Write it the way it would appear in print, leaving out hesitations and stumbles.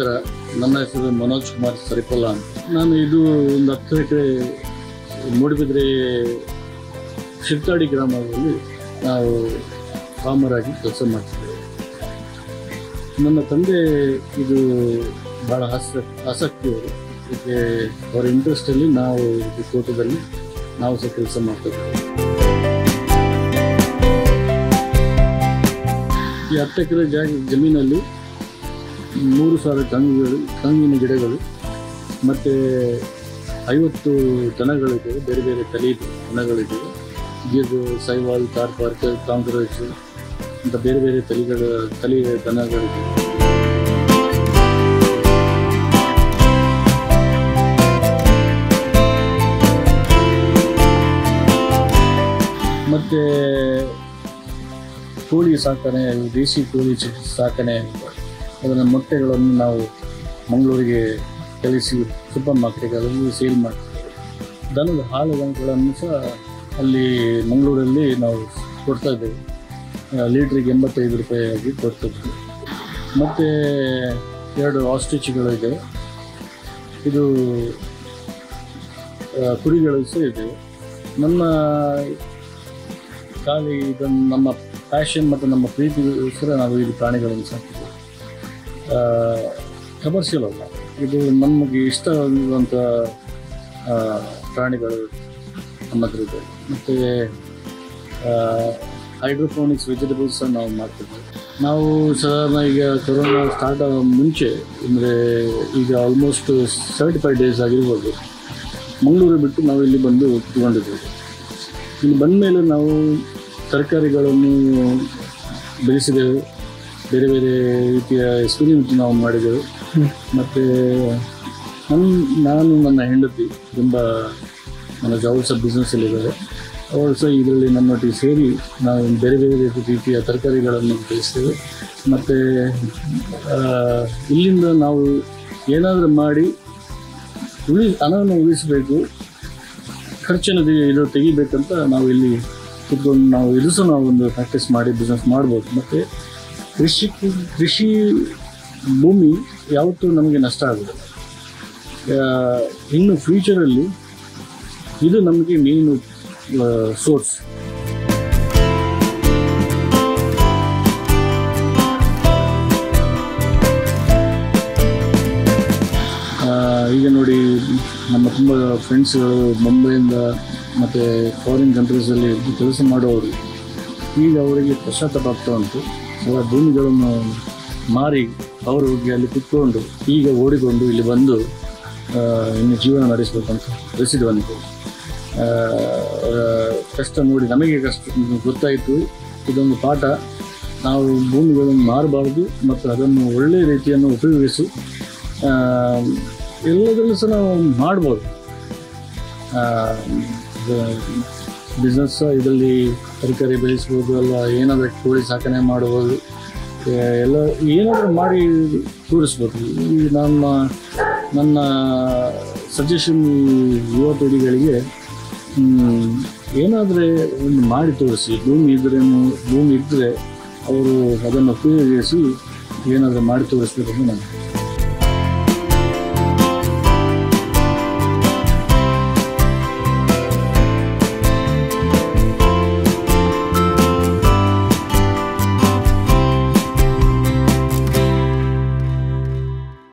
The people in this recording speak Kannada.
ನಮಸ್ಕಾರ. ನನ್ನ ಹೆಸರು ಮನೋಜ್ ಕುಮಾರ್ ಸರಿಪಲ್ಲ ಅಂತ. ನಾನು ಇದು ಒಂದು 10 ಎಕರೆ ಮೂಡುಬಿದ್ರೆ ಶಿರ್ತಾಡಿ ಗ್ರಾಮದಲ್ಲಿ ನಾವು ಫಾರ್ಮರ್ ಆಗಿ ಕೆಲಸ ಮಾಡ್ತಿದ್ದೇವೆ. ನನ್ನ ತಂದೆ ಇದು ಭಾಳ ಆಸಕ್ತಿಯವರು. ಇದಕ್ಕೆ ಅವರ ಇಂಟ್ರೆಸ್ಟಲ್ಲಿ ನಾವು ಈ ತೋಟದಲ್ಲಿ ನಾವು ಸಹ ಕೆಲಸ ಮಾಡ್ತಿದ್ದೇವೆ. ಈ 10 ಎಕರೆ ಜಮೀನಲ್ಲಿ 3,000 ಕಂಗಿನ ಗಿಡಗಳು ಮತ್ತು 50 ದನಗಳಿವೆ. ಬೇರೆ ಬೇರೆ ತಳಿ ದನಗಳಿವೆ. ಗಿರ್, ಸೈವಾಲ್, ಕಾರ್ಪಾರ್ಕರ್, ಕಾಂಗ್ರೆಸ್ ಅಂತ ಬೇರೆ ಬೇರೆ ತಳಿ ದನಗಳಿವೆ. ಮತ್ತು ಕೋಳಿ ಸಾಕಣೆ, ದೇಸಿ ಕೋಳಿ ಸಾಕಣೆ, ಅದರ ಮೊಟ್ಟೆಗಳನ್ನು ನಾವು ಮಂಗಳೂರಿಗೆ ಕಳಿಸಿ ಸೂಪರ್ ಮಾರ್ಕೆಟ್ಗಳಲ್ಲಿ ಸೇಲ್ ಮಾಡ್ತೀವಿ. ದನದ ಹಾಲುಗಳನ್ನು ಸಹ ಅಲ್ಲಿ ಮಂಗಳೂರಲ್ಲಿ ನಾವು ಕೊಡ್ತಾ ಇದ್ದೇವೆ. ಲೀಟ್ರಿಗೆ 85 ರೂಪಾಯಿಯಾಗಿ ಕೊಡ್ತಿದ್ವಿ. ಮತ್ತು 2 ಆಸ್ಟ್ರಿಚ್ಗಳಿದೆ. ಇದು ಕುರಿಗಳು ಸಹ ಇದೆ. ನಮ್ಮ ಖಾಲಿ ಇದನ್ನು ನಮ್ಮ ಪ್ಯಾಷನ್ ಮತ್ತು ನಮ್ಮ ಪ್ರೀತಿಗೋಸ್ಕರ ನಾವು ಇದು ಪ್ರಾಣಿಗಳನ್ನು ಸಾಕ್ತೀವಿ. ಕಮರ್ಷಿಯಲ್ ಅಲ್ಲ, ಇದು ನಮಗೆ ಇಷ್ಟವಾಗುವಂಥ ಪ್ರಾಣಿಗಳು ನಮ್ಮ ಹತ್ರ ಇದೆ. ಮತ್ತು ಹೈಡ್ರೋಫೋನಿಕ್ಸ್ ವೆಜಿಟೇಬಲ್ಸ್ ನಾವು ಮಾಡ್ತಿದ್ವಿ. ನಾವು ಸಾಧಾರಣ ಈಗ ಕೊರೋನಾ ಸ್ಟಾರ್ಟ್ ಆಗೋ ಮುಂಚೆ, ಅಂದರೆ ಈಗ ಆಲ್ಮೋಸ್ಟ್ 75 ಡೇಸ್ ಆಗಿರ್ಬೋದು, ಮಂಗಳೂರು ಬಿಟ್ಟು ನಾವು ಇಲ್ಲಿ ಬಂದು ತಗೊಂಡಿದ್ದೇವೆ. ಇಲ್ಲಿ ಬಂದ ಮೇಲೆ ನಾವು ತರಕಾರಿಗಳನ್ನು ಬೆಳೆಸಿದೆವು. ಬೇರೆ ಬೇರೆ ರೀತಿಯ ಎಕ್ಸ್ಪೀರಿಯನ್ಸ್ ನಾವು ಮಾಡಿದೆವು. ಮತ್ತು ನಾನು ನನ್ನ ಹೆಂಡತಿ ತುಂಬ ನನ್ನ ಅವರು ಸಹ ಬಿಸ್ನೆಸ್ಸಲ್ಲಿದ್ದಾರೆ. ಅವರು ಸಹ ಇದರಲ್ಲಿ ನನ್ನೊಟ್ಟಿಗೆ ಸೇರಿ ನಾವು ಬೇರೆ ಬೇರೆ ರೀತಿಯ ತರಕಾರಿಗಳನ್ನು ಬೆಳೆಸ್ತೇವೆ. ಮತ್ತು ಇಲ್ಲಿಂದ ನಾವು ಏನಾದರೂ ಮಾಡಿ ಹಣವನ್ನು ಉಳಿಸಬೇಕು, ಖರ್ಚನ್ನು ಇದು ತೆಗಿಬೇಕಂತ ನಾವು ಇಲ್ಲಿ ಕೂತ್ಕೊಂಡು ನಾವು ಇದು ಸಹ ನಾವು ಒಂದು ಪ್ರಾಕ್ಟೀಸ್ ಮಾಡಿ ಬಿಸ್ನೆಸ್ ಮಾಡ್ಬೋದು. ಮತ್ತು ಕೃಷಿ ಭೂಮಿ ಯಾವತ್ತೂ ನಮಗೆ ನಷ್ಟ ಆಗೋದಿಲ್ಲ. ಇನ್ನು ಫ್ಯೂಚರಲ್ಲಿ ಇದು ನಮಗೆ ಮೇನ್ ಸೋರ್ಸ್. ಈಗ ನೋಡಿ, ನಮ್ಮ ತುಂಬ ಫ್ರೆಂಡ್ಸ್ಗಳು ಮುಂಬೈಯಿಂದ ಮತ್ತು ಫಾರಿನ್ ಕಂಟ್ರೀಸಲ್ಲಿ ಕೆಲಸ ಮಾಡೋರು ಈಗ ಅವರಿಗೆ ಪಶ್ಚಾತ್ತಾಪ ಆಗ್ತಾ ಉಂಟು. ಅವರ ಭೂಮಿಗಳನ್ನು ಮಾರಿ ಅವರು ಹೋಗಿ ಅಲ್ಲಿ ಕುತ್ಕೊಂಡು ಈಗ ಓಡಿಕೊಂಡು ಇಲ್ಲಿ ಬಂದು ಇನ್ನು ಜೀವನ ನಡೆಸಬೇಕಂತ ಪರಿಸ್ಥಿತಿ ಬಂದಿದೆ. ಕಷ್ಟ ನೋಡಿ ನಮಗೆ ಕಷ್ಟ ಗೊತ್ತಾಯಿತು. ಇದೊಂದು ಪಾಠ. ನಾವು ಭೂಮಿಗಳನ್ನು ಮಾರಬಾರ್ದು ಮತ್ತು ಅದನ್ನು ಒಳ್ಳೆಯ ರೀತಿಯನ್ನು ಉಪಯೋಗಿಸಿ ಎಲ್ಲದರಲ್ಲೂ ಸಹ ನಾವು ಮಾಡ್ಬೋದು. ಬಿಸ್ನೆಸ್ ಇದರಲ್ಲಿ ತರಕಾರಿ ಬೆಳೆಸ್ಬೋದು, ಅಲ್ಲ ಏನಾದರೂ ಕೋಳಿ ಸಾಕಣೆ ಮಾಡ್ಬೋದು, ಎಲ್ಲ ಏನಾದರೂ ಮಾಡಿ ತೋರಿಸ್ಬೋದು. ಈ ನನ್ನ ಸಜೆಷನ್ ಯುವ ಪೀಳಿಗೆಗಳಿಗೆ ಏನಾದರೆ ಒಂದು ಮಾಡಿ ತೋರಿಸಿ. ಭೂಮಿ ಇದ್ದರೆ ಅವರು ಅದನ್ನು ಉಪಯೋಗಿಸಿ ಏನಾದರೂ ಮಾಡಿ ತೋರಿಸ್ಬೇಕಂತ ನಾನು